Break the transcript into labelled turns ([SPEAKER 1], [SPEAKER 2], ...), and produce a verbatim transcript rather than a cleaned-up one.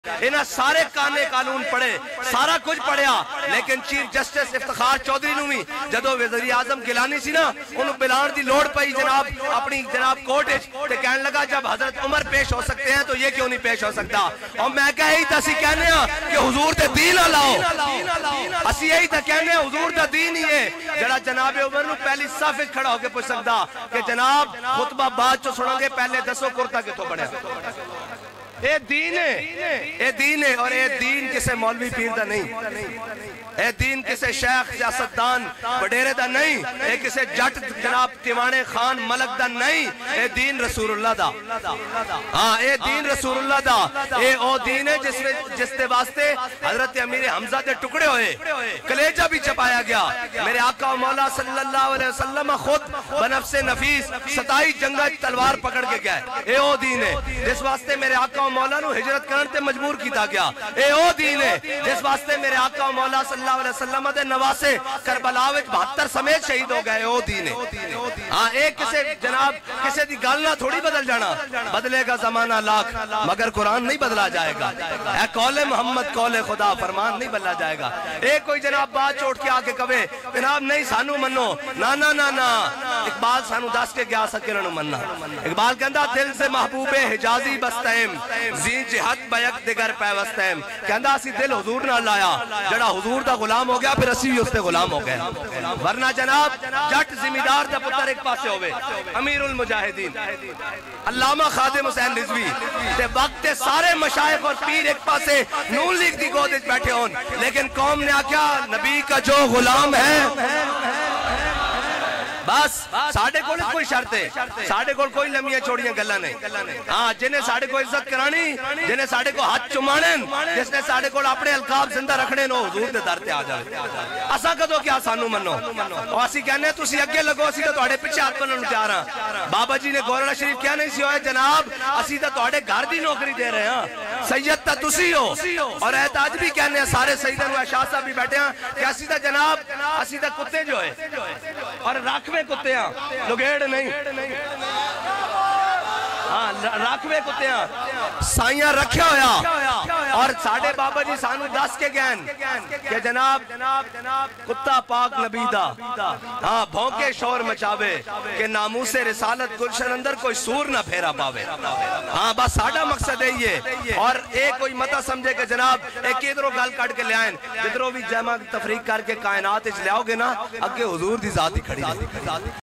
[SPEAKER 1] انہاں سارے کانے قانون پڑھے، سارا کچھ پڑھیا، لیکن چیف جسٹس افتخار چودھری نو بھی جدو وزیر اعظم گیلانی سی نا انہوں بلان دی لوڑ پئی جناب اپنی جناب کوٹ تے کہنے لگا جب حضرت عمر پیش ہو سکتے ہیں تو یہ کیوں نہیں پیش ہو سکتا؟ اور میں کہا یہی تسی کہنے ہیں کہ حضور تے دین لاؤ، اسی یہی تا کہنے ہیں حضور دا دین ہی ہے جڑا جناب عمر نو پہلی صف وچ کھڑا ہو کے پوچھ سکتا کہ جناب خطبہ بعد چو سنو گے، پہلے دسو کرتا کتوں بڑھیا؟ اے دین ہے، اے دین ہے، اور اے دین کسے مولوی پیر دا نہیں، اے دین کسے شیخ سیاستدان بڑیرے دا نہیں، اے کسے جٹ جناب تیوانے خان ملک دا نہیں، اے دین رسول اللہ دا، ہاں اے دین رسول اللہ دا، اے او دین ہے جس جس دے واسطے حضرت امیر حمزہ دے ٹکڑے ہوئے، کلیجہ بھی چپایا گیا، میرے آقا و مولا صلی اللہ علیہ وسلم خود بنفس نفیس ستائی جنگہ تلوار پکڑ کے گئے، اے او دین ہے جس واسطے میرے آقا و مولا نو ہجرت کرنے مجبور کیتا گیا، اے او دین ہے جس واسطے میرے آقا و مولا صلی اللہ علیہ وسلم دے نواسے کربلا وچ بہتر سمیت شہید ہو گئے، او دین ہے۔ ہاں ایک کسے جناب کسے دی گل نہ تھوڑی بدل جانا، بدلے گا زمانہ لاکھ مگر قرآن نہیں بدلا جائے گا، اے قول محمد قول خدا فرمان نہیں بدلا جائے گا۔ ایک کوئی جناب بات چوٹ کے آکے کہے جناب نہیں سانو منو، نا نا نا نا اقبال سانو دس کے گیا سکے نو مننا، اقبال کہندا دل سے محبوب حجازی بستہم زین جہت بیک دگر پیوستہم، کہندا اسی دل حضور نہ لایا جڑا حضور دا غلام ہو گیا پھر اسی بھی اس تے غلام ہو گئے، ورنہ جناب جٹ زمیندار دا پتر ایک پاسے ہوئے امیر المجاہدین علامہ خادم حسین رضوی تے وقت تے سارے مشائخ اور پیر ایک پاسے نون لیگ دی گود وچ بیٹھے ہون، لیکن قوم نے آکھیا نبی کا جو غلام ہے بس ساڑھے کول کوئی شرط ہے، ساڑھے کول کوئی لمیاں چھوڑیاں گلہ نہیں، ہاں جنہیں ساڑھے کو عزت کرانی، جنہیں ساڑھے کو ہاتھ چمانن، جس نے ساڑھے کول اپنے القاب زندہ رکھنے نو حضور دے درتے آ جائے، اسا کدو کیا سانو منو، اور اسی کہنے ہیں تسی اگے لگو اسی تو توڑے پچھے ہاتھ بنن تیار ہاں، بابا جی نے گورنر شریف کیا نہیں سی ہوئے جناب اسی تو توڑے گھر دی نوکری دے رہے ہیں، سید تا تسی ہو، اور احتاج بھی کہنے ہیں سارے سیدن و شاہ صاحب بھی بیٹھے ہیں کہ اسی تا جناب اسی تا کتے جو ہے اور راکھوے کتے ہیں لگیڑ نہیں، ہاں راکھوے کتے ہیں سائیاں رکھے ہویا، اور ساڑھے بابا جی سانو دس کے گین کہ جناب کتا پاک نبی دا ہاں بھونکے شور مچاوے کہ ناموس رسالت گلشن اندر کوئی سور نہ پھیرا پاوے، ہاں بس ساڑھا مقصد ہے یہ، اور ایک کوئی متہ سمجھے کہ جناب ایک ادھروں گل کٹ کے لے آئیں جدھروں بھی جمع تفریق کر کے کائنات اچھ لے آؤ گے نا اگے حضور دی ذات ہی کھڑی ہے۔